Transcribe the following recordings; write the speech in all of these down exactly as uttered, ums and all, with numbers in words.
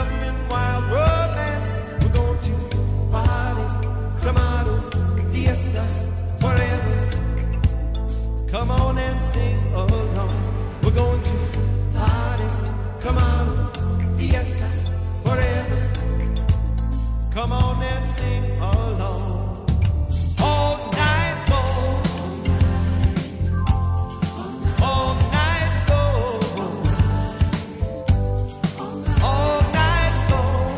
loving wild romance. We're going to party, clamato, fiesta, forever. Come on and sing along. We're going to party, clamato, fiesta, forever. Come on and sing along. All night long, all night long, all night long,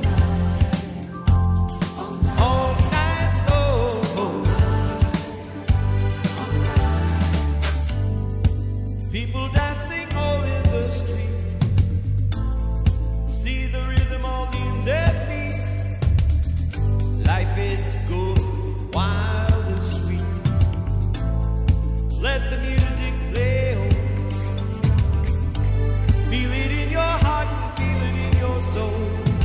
all night long. People dancing all in the street, see the rhythm all in their feet. Life is good, wild and sweet. Let the music play on. Feel it in your heart and feel it in your soul.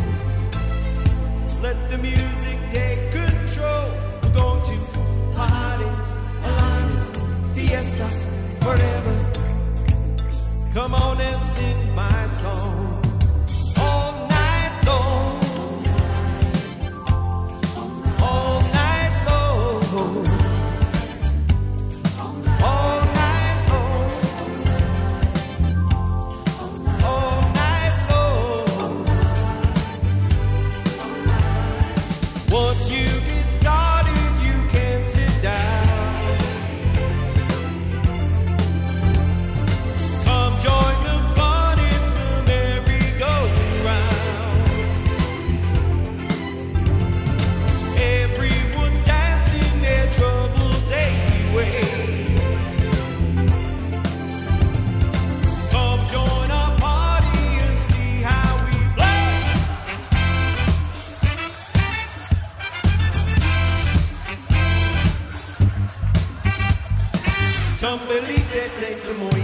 Let the music take control. We're going to party, alive, fiesta, forever. Come on and sing my song. All night long, all night long, all night long, all night long. Once you get started, you can't sit down. Come join the fun, it's a merry-go-round. Everyone's dancing, their troubles away. Come join our party and see how we play. Tumbelite, say come on.